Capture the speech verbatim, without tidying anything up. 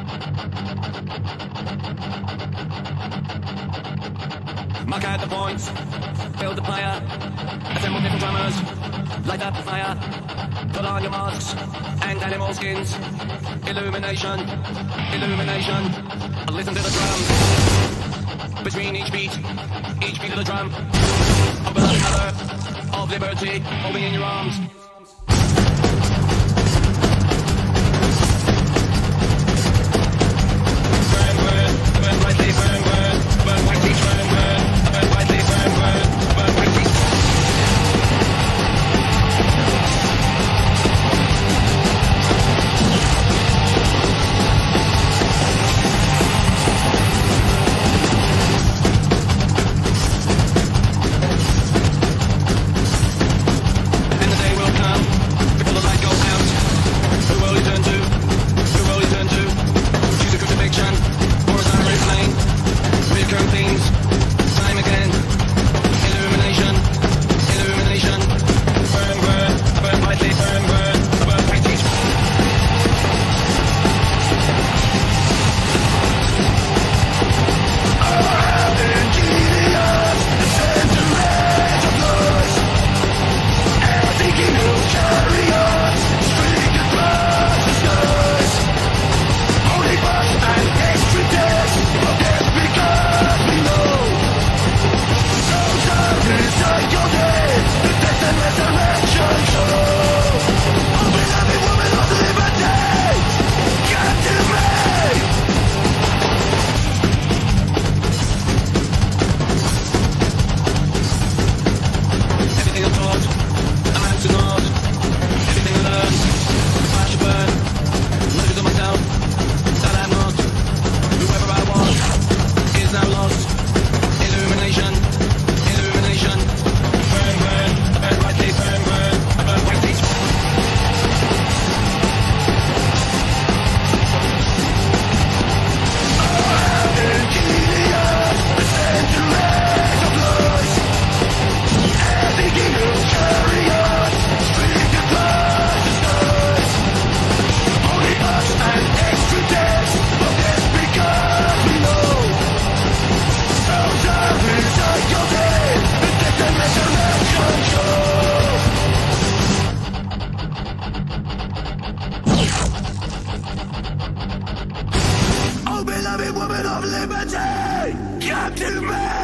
Mark out the points, build the player, assemble different drummers, light up the fire, put on your masks and animal skins. Illumination, illumination, listen to the drums. Between each beat, each beat of the drum, a beloved mother of liberty holding in your arms. Burn, burn, burn brightly, burn, burn, burn brightly, burn, burn, burn brightly, burn, burn, burn brightly. Beloved woman of liberty, come to me!